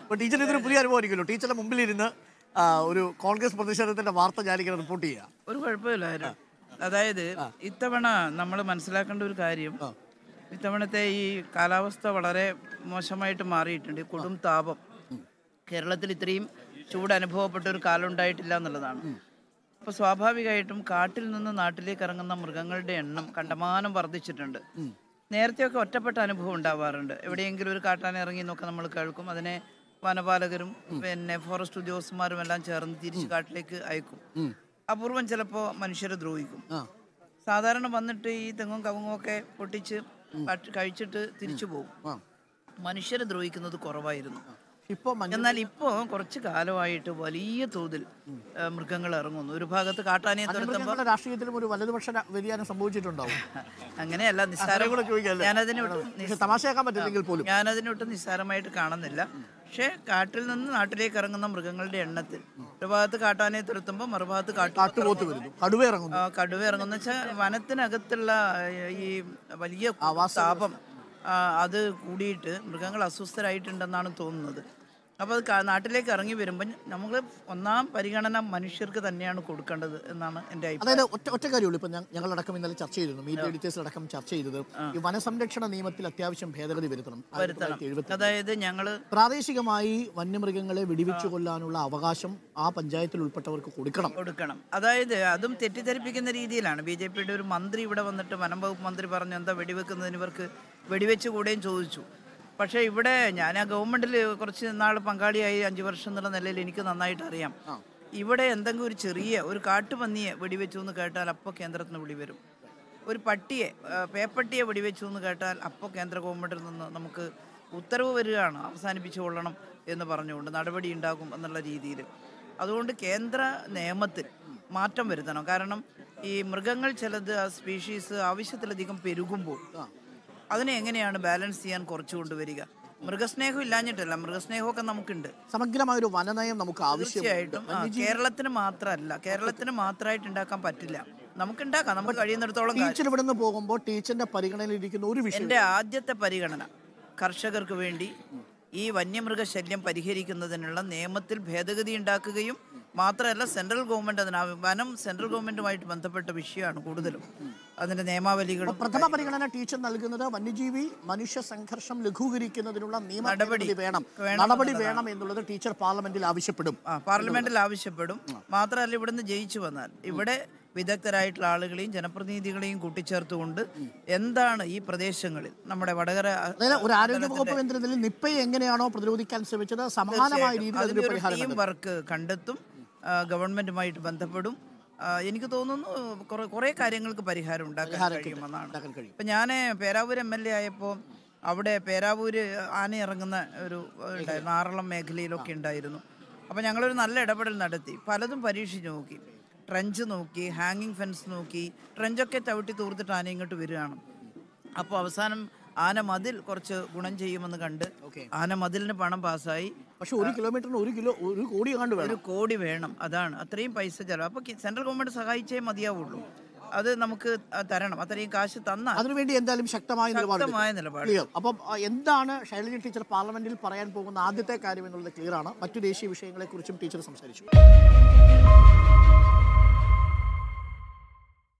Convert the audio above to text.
അപ്പോൾ ടീച്ചർ ഇതൊരു പുതിയ അനുഭവമായിരിക്കുമല്ലോ. ടീച്ചറുടെ മുമ്പിലിരുന്ന് ഒരു കോൺഗ്രസ് പ്രതിഷേധത്തിന്റെ വാർത്ത ഞാനിങ്ങനെ റിപ്പോർട്ട് ചെയ്യാം. ഒരു കുഴപ്പമില്ലായിരുന്നു. അതായത് ഇത്തവണ നമ്മൾ മനസ്സിലാക്കേണ്ട ഒരു കാര്യം, ഇത്തവണത്തെ ഈ കാലാവസ്ഥ വളരെ മോശമായിട്ട് മാറിയിട്ടുണ്ട്. കൊടും താപം കേരളത്തിൽ ഇത്രയും ചൂട് അനുഭവപ്പെട്ട ഒരു കാലം ഉണ്ടായിട്ടില്ല എന്നുള്ളതാണ്. അപ്പോൾ സ്വാഭാവികമായിട്ടും കാട്ടിൽ നിന്ന് നാട്ടിലേക്ക് ഇറങ്ങുന്ന മൃഗങ്ങളുടെ എണ്ണം കണ്ടമാനം വർദ്ധിച്ചിട്ടുണ്ട്. നേരത്തെയൊക്കെ ഒറ്റപ്പെട്ട അനുഭവം ഉണ്ടാവാറുണ്ട്. എവിടെയെങ്കിലും ഒരു കാട്ടാന ഇറങ്ങി എന്നൊക്കെ നമ്മൾ കേൾക്കും. അതിനെ വനപാലകരും പിന്നെ ഫോറസ്റ്റ് ഉദ്യോഗസ്ഥന്മാരും എല്ലാം ചേർന്ന് തിരിച്ച് കാട്ടിലേക്ക് അയക്കും. അപൂർവം ചിലപ്പോൾ മനുഷ്യരെ ദ്രോഹിക്കും. സാധാരണ വന്നിട്ട് ഈ തെങ്ങും കവുങ്ങും ഒക്കെ പൊട്ടിച്ച് കഴിച്ചിട്ട് തിരിച്ചു പോകും. മനുഷ്യരെ ദ്രോഹിക്കുന്നത് കുറവായിരുന്നു. എന്നാൽ ഇപ്പോൾ കുറച്ച് കാലമായിട്ട് വലിയ തോതിൽ മൃഗങ്ങൾ ഇറങ്ങുന്നു. ഒരു ഭാഗത്ത് കാട്ടാനയെ തുരത്തുമ്പോൾ രാഷ്ട്രീയത്തിലും ഒരു വലതുപക്ഷ വ്യതിയാനം സംഭവിച്ചിട്ടുണ്ടാവും. അങ്ങനെയല്ല, ഞാനതിനൊട്ടും നിസ്സാരമായിട്ട് കാണുന്നില്ല. പക്ഷേ കാട്ടിൽ നിന്ന് നാട്ടിലേക്ക് ഇറങ്ങുന്ന മൃഗങ്ങളുടെ എണ്ണത്തിൽ ഒരു ഭാഗത്ത് കാട്ടാനയെ തുരത്തുമ്പോൾ മറുഭാഗത്ത് കടുവ ഇറങ്ങുന്ന വെച്ചാൽ വനത്തിനകത്തുള്ള ഈ വലിയ താപം അത് കൂടിയിട്ട് മൃഗങ്ങൾ അസ്വസ്ഥരായിട്ടുണ്ടെന്നാണ് തോന്നുന്നത്. അപ്പോൾ അത് നാട്ടിലേക്ക് ഇറങ്ങി വരുമ്പോൾ നമ്മൾ ഒന്നാം പരിഗണന മനുഷ്യർക്ക് തന്നെയാണ് കൊടുക്കേണ്ടത് എന്നാണ് എൻ്റെ അഭിപ്രായം. അതായത് ഒറ്റ കാര്യമുള്ളൂ. ഇപ്പം ഞങ്ങളടക്കം ഇന്നലെ ചർച്ച ചെയ്തിരുന്നു, മീഡിയ എഡിറ്റേഴ്സ് അടക്കം ചർച്ച ചെയ്തത് ഈ വനസംരക്ഷണ നിയമത്തിൽ അത്യാവശ്യം ഭേദഗതി വരുത്തണം. അതായത് ഞങ്ങൾ പ്രാദേശികമായി വന്യമൃഗങ്ങളെ വെടിവെച്ചു കൊല്ലാനുള്ള അവകാശം ആ പഞ്ചായത്തിൽ ഉൾപ്പെട്ടവർക്ക് കൊടുക്കണം. അതായത് അതും തെറ്റിദ്ധരിപ്പിക്കുന്ന രീതിയിലാണ്. BJPയുടെ ഒരു മന്ത്രി ഇവിടെ വന്നിട്ട് വനം വകുപ്പ് മന്ത്രി പറഞ്ഞു എന്താ വെടിവെക്കുന്നതിന് ഇവർക്ക് വെടിവെച്ചുകൂടെയും ചോദിച്ചു. പക്ഷേ ഇവിടെ ഞാൻ ആ ഗവൺമെൻറ്റിൽ കുറച്ച് നാൾ പങ്കാളിയായി 5 വർഷം എന്നുള്ള നിലയിൽ എനിക്ക് നന്നായിട്ട് അറിയാം. ഇവിടെ എന്തെങ്കിലും ഒരു ചെറിയ ഒരു കാട്ടുപന്നിയെ വെടിവെച്ചു എന്ന് കേട്ടാൽ അപ്പോൾ കേന്ദ്രത്തിന് വിളി വരും. ഒരു പട്ടിയെ പേപ്പട്ടിയെ വെടിവെച്ചു എന്ന് കേട്ടാൽ അപ്പോൾ കേന്ദ്ര ഗവൺമെൻറ്റിൽ നിന്ന് നമുക്ക് ഉത്തരവ് വരികയാണ് അവസാനിപ്പിച്ചു കൊള്ളണം എന്ന് പറഞ്ഞുകൊണ്ട് നടപടി ഉണ്ടാകും എന്നുള്ള രീതിയിൽ. അതുകൊണ്ട് കേന്ദ്ര നിയമത്തിൽ മാറ്റം വരുത്തണം. കാരണം ഈ മൃഗങ്ങൾ ചിലത് ആ സ്പീഷീസ് ആവശ്യത്തിലധികം പെരുകുമ്പോൾ അതിനെ എങ്ങനെയാണ് ബാലൻസ് ചെയ്യാൻ കുറച്ചു കൊണ്ടുവരിക? മൃഗസ്നേഹം ഇല്ലാഞ്ഞിട്ടല്ല, മൃഗസ്നേഹമൊക്കെ നമുക്കുണ്ട്. സമഗ്രമായൊരു വനനയം നമുക്ക് തീർച്ചയായിട്ടും കേരളത്തിന് മാത്രമല്ല, കേരളത്തിന് മാത്രമായിട്ട് ഉണ്ടാക്കാൻ പറ്റില്ല. നമുക്ക് ഉണ്ടാക്കാം, നമുക്ക് കഴിയുന്നിടത്തോളം. ഇവിടുന്ന് പോകുമ്പോൾ ടീച്ചറിന്റെ പരിഗണനയിലിരിക്കുന്ന ഒരു വിഷയം, എൻ്റെ ആദ്യത്തെ പരിഗണന കർഷകർക്ക് വേണ്ടി ഈ വന്യമൃഗശല്യം പരിഹരിക്കുന്നതിനുള്ള നിയമത്തിൽ ഭേദഗതി ഉണ്ടാക്കുകയും മാത്രമല്ല സെൻട്രൽ ഗവൺമെന്റ് വനം സെൻട്രൽ ഗവൺമെന്റുമായിട്ട് ബന്ധപ്പെട്ട വിഷയമാണ് കൂടുതലും. അതിന്റെ നിയമാവലികളും പ്രഥമ പരിഗണന ടീച്ചർ നൽകുന്നത് വന്യജീവി മനുഷ്യ സംഘർഷം ലഘൂകരിക്കുന്നതിനുള്ള നടപടി വേണം എന്നുള്ളത് ടീച്ചർ പാർലമെന്റിൽ ആവശ്യപ്പെടും. മാത്രമല്ല ഇവിടുന്ന് ജയിച്ചു വന്നാൽ ഇവിടെ വിദഗ്ധരായിട്ടുള്ള ആളുകളെയും ജനപ്രതിനിധികളെയും കൂട്ടിച്ചേർത്തുകൊണ്ട് എന്താണ് ഈ പ്രദേശങ്ങളിൽ നമ്മുടെ വടകര ഒരു ആരോഗ്യവകുപ്പ് കേന്ദ്രത്തിൽ നിപ്പയെ എങ്ങനെയാണോ പ്രതിരോധിക്കാൻ ശ്രമിച്ചത് സമാനമായ രീതിയിൽ ടീം വർക്ക് കണ്ടെത്തും, ഗവൺമെന്റുമായിട്ട് ബന്ധപ്പെടും. എനിക്ക് തോന്നുന്നു കുറേ കാര്യങ്ങൾക്ക് പരിഹാരം ഉണ്ടാക്കാൻ കഴിയുമെന്നാണ്. ഇപ്പം ഞാൻ പേരാവൂർ MLA ആയപ്പോൾ അവിടെ പേരാവൂര് ആന ഇറങ്ങുന്ന ഒരു ഉണ്ടായിരുന്നു, ആറളം മേഖലയിലൊക്കെ ഉണ്ടായിരുന്നു. അപ്പോൾ ഞങ്ങളൊരു നല്ല ഇടപെടൽ നടത്തി, പലതും പരീക്ഷിച്ച് നോക്കി. ട്രെഞ്ച് നോക്കി, ഹാങ്ങിങ് ഫെൻസ് നോക്കി, ട്രെഞ്ചൊക്കെ ചവിട്ടി തൂർത്തിട്ട് ആന ഇങ്ങോട്ട് വരികയാണ്. അപ്പോൾ അവസാനം ആന മതിൽ കുറച്ച് ഗുണം ചെയ്യുമെന്ന് കണ്ട് ആന മതിലിന് പണം പാസ്സായി. പക്ഷെ 1 കിലോമീറ്ററിന് 1 കോടി വേണം. അതാണ് അത്രയും പൈസ ചെലവ്. അപ്പോൾ സെൻട്രൽ ഗവൺമെന്റ് സഹായിച്ചേ മതിയാവുള്ളൂ. അത് നമുക്ക് തരണം. അത്രയും കാശ് തന്നാൽ അതിനുവേണ്ടി എന്തായാലും ശക്തമായ നിലപാട്. അപ്പം എന്താണ് ശൈലജ ടീച്ചർ പാർലമെന്റിൽ പറയാൻ പോകുന്ന ആദ്യത്തെ കാര്യം എന്നുള്ളത് ക്ലിയർ ആണ്. മറ്റു ദേശീയ വിഷയങ്ങളെക്കുറിച്ചും ടീച്ചർ സംസാരിച്ചു.